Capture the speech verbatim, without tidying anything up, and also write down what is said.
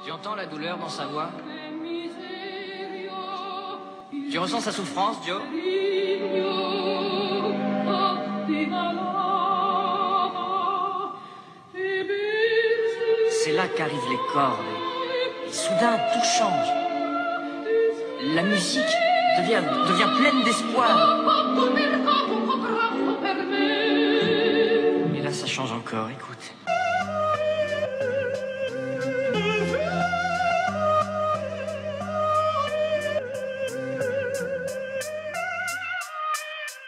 Tu entends la douleur dans sa voix? Tu ressens sa souffrance, Joe? C'est là qu'arrivent les cordes et, et soudain tout change. La musique devient, devient pleine d'espoir. Et là ça change encore, écoute. Tu aimes l'opéra ?